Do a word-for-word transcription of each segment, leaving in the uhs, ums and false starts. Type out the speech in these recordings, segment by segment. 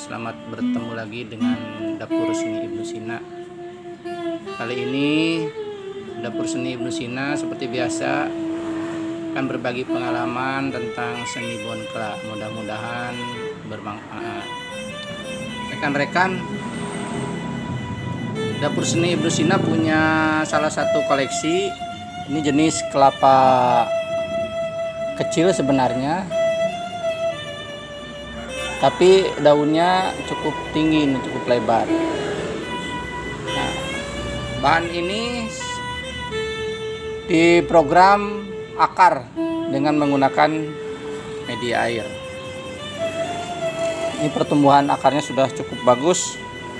selamat bertemu lagi dengan Dapur Seni Ibnu Sina. Kali ini Dapur Seni Ibnu Sina seperti biasa akan berbagi pengalaman tentang seni bonkla. Mudah-mudahan bermanfaat. Rekan-rekan, Dapur Seni Ibnu Sina punya salah satu koleksi. Ini jenis kelapa kecil sebenarnya, tapi daunnya cukup tinggi, cukup lebar. Nah, bahan ini diprogram akar dengan menggunakan media air. Ini pertumbuhan akarnya sudah cukup bagus,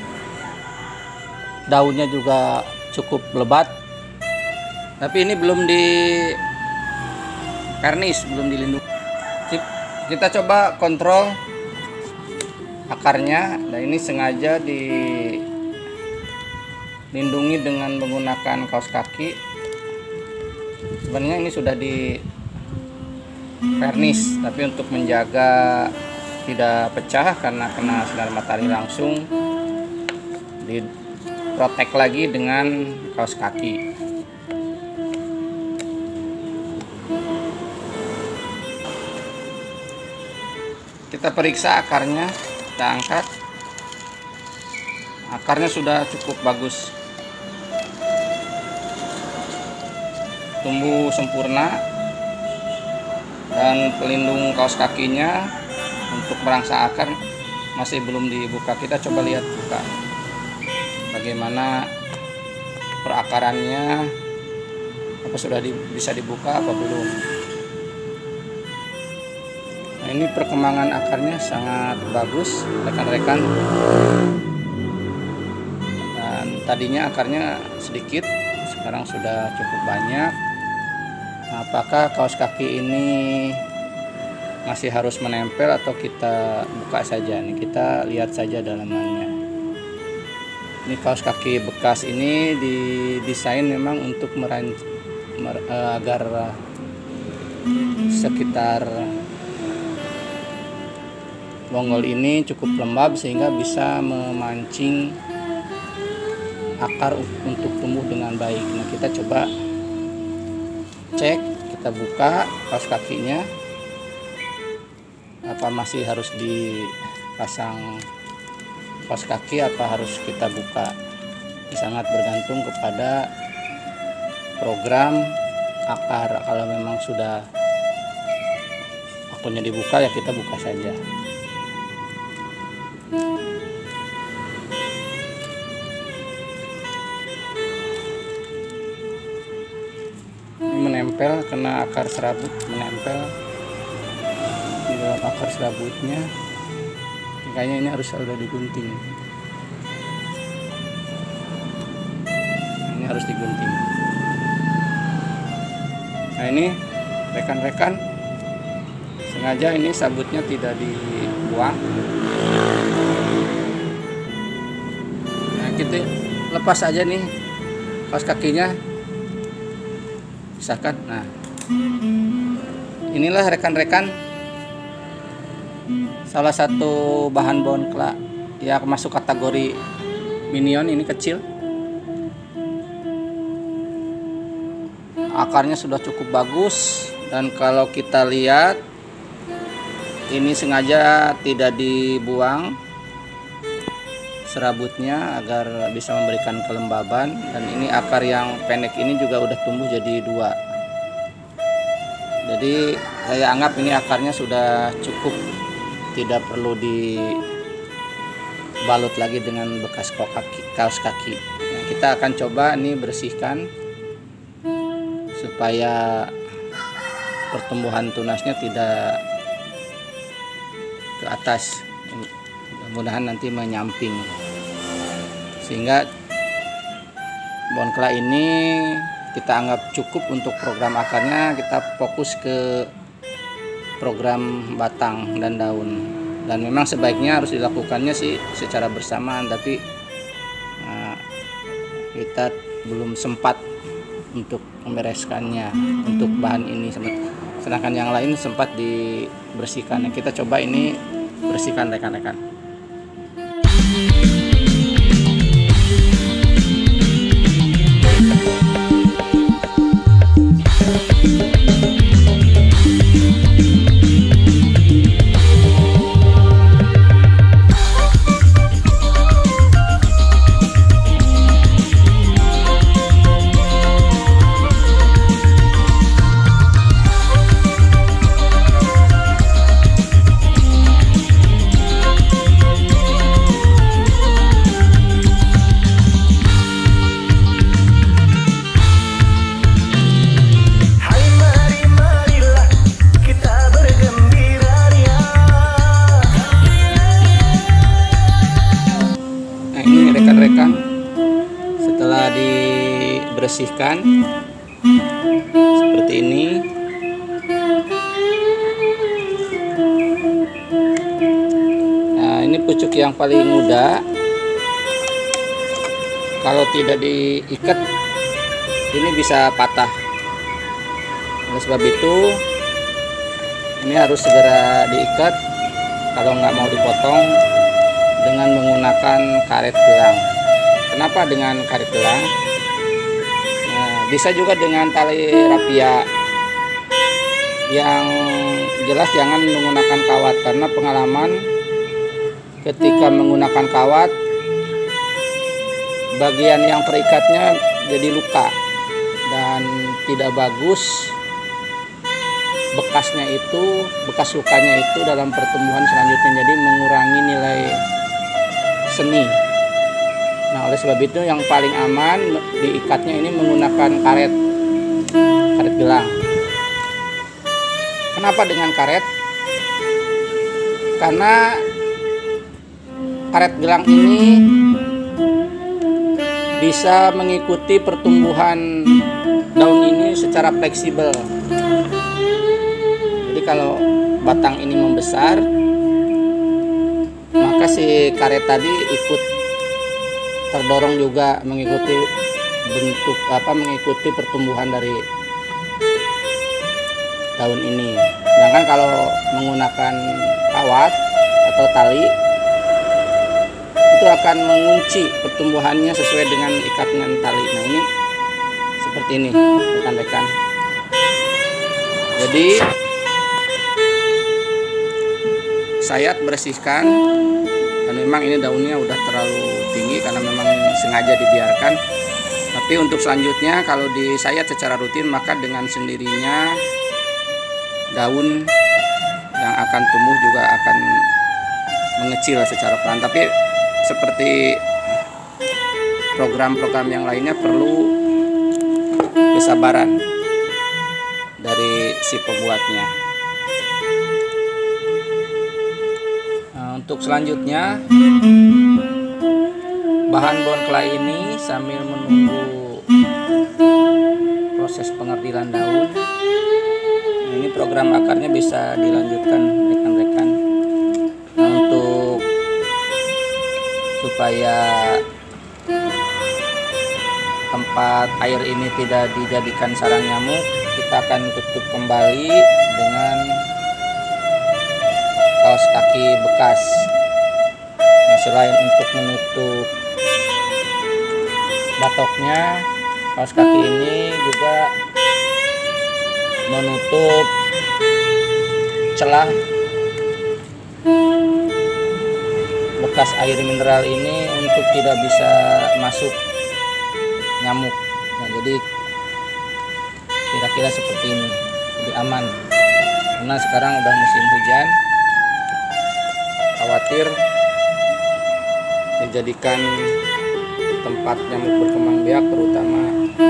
daunnya juga cukup lebat, tapi ini belum di vernis, belum dilindungi. Kita coba kontrol akarnya, dan ini sengaja dilindungi dengan menggunakan kaos kaki. Sebenarnya ini sudah di vernis, tapi untuk menjaga tidak pecah karena kena sinar matahari langsung, diprotek lagi dengan kaos kaki. Kita periksa akarnya, kita angkat. Akarnya sudah cukup bagus, tumbuh sempurna, dan pelindung kaos kakinya untuk merangsa akar masih belum dibuka. Kita coba lihat buka bagaimana perakarannya, apa sudah di, bisa dibuka apa belum. Nah, ini perkembangan akarnya sangat bagus, rekan-rekan. Dan tadinya akarnya sedikit, sekarang sudah cukup banyak. Nah, apakah kaos kaki ini masih harus menempel atau kita buka saja? Nih, kita lihat saja dalamannya. Ini kaos kaki bekas ini didesain memang untuk meran, mer, agar sekitar bonggol ini cukup lembab sehingga bisa memancing akar untuk tumbuh dengan baik. Nah, kita coba cek, kita buka kaos kakinya, apa masih harus dipasang kaos kaki, apa harus kita buka. Ini sangat bergantung kepada program akar. Kalau memang sudah waktunya dibuka, ya kita buka saja. Menempel, kena akar serabut, menempel di dalam akar serabutnya. Kayaknya ini harus sudah digunting. Ini harus digunting. Nah, ini rekan-rekan, sengaja ini sabutnya tidak dibuang. Nah, kita lepas aja nih kaos kakinya, pisahkan. Nah, inilah rekan-rekan salah satu bahan bonkla yang masuk kategori minion. Ini kecil, akarnya sudah cukup bagus, dan kalau kita lihat ini sengaja tidak dibuang serabutnya agar bisa memberikan kelembaban. Dan ini akar yang pendek ini juga udah tumbuh jadi dua. Jadi saya anggap ini akarnya sudah cukup, tidak perlu dibalut lagi dengan bekas kaos kaki, kaos kaki. Nah, kita akan coba nih bersihkan supaya pertumbuhan tunasnya tidak ke atas. Mudah-mudahan nanti menyamping, sehingga bonkla ini kita anggap cukup untuk program akarnya. Kita fokus ke program batang dan daun, dan memang sebaiknya harus dilakukannya sih secara bersamaan, tapi nah, kita belum sempat untuk membereskannya untuk bahan ini, sedangkan yang lain sempat dibersihkan. Kita coba ini bersihkan rekan-rekan. bersihkan seperti ini. Nah, ini pucuk yang paling muda. Kalau tidak diikat, ini bisa patah. Oleh sebab itu, ini harus segera diikat. Kalau nggak mau dipotong, dengan menggunakan karet gelang. Kenapa dengan karet gelang? Nah, bisa juga dengan tali rapia. Yang jelas jangan menggunakan kawat, karena pengalaman ketika menggunakan kawat, bagian yang terikatnya jadi luka dan tidak bagus. Bekasnya itu, bekas lukanya itu dalam pertumbuhan selanjutnya, jadi mengurangi nilai seni. Nah, oleh sebab itu yang paling aman diikatnya ini menggunakan karet karet gelang. Kenapa dengan karet? Karena karet gelang ini bisa mengikuti pertumbuhan daun ini secara fleksibel. Jadi kalau batang ini membesar, maka si karet tadi ikut terdorong juga mengikuti bentuk apa mengikuti pertumbuhan dari daun ini. Sedangkan kalau menggunakan kawat atau tali, itu akan mengunci pertumbuhannya sesuai dengan ikatan tali. Nah, ini seperti ini rekan-rekan. Jadi sayat bersihkan, dan memang ini daunnya udah terlalu tinggi karena memang sengaja dibiarkan. Tapi untuk selanjutnya kalau disayat secara rutin, maka dengan sendirinya daun yang akan tumbuh juga akan mengecil secara pelan. Tapi seperti program-program yang lainnya perlu kesabaran dari si pembuatnya. Nah, untuk selanjutnya bahan pohon kelai ini sambil menunggu proses pengerdilan daun. Nah, ini program akarnya bisa dilanjutkan rekan-rekan. Nah, untuk supaya tempat air ini tidak dijadikan sarang nyamuk, kita akan tutup kembali dengan kaos kaki bekas. Nah, selain untuk menutup batoknya, kaos kaki ini juga menutup celah bekas air mineral ini untuk tidak bisa masuk nyamuk. Nah, jadi kira-kira seperti ini, lebih aman. Karena sekarang udah musim hujan, khawatir dijadikan tempat nyamuk berkembang biak, terutama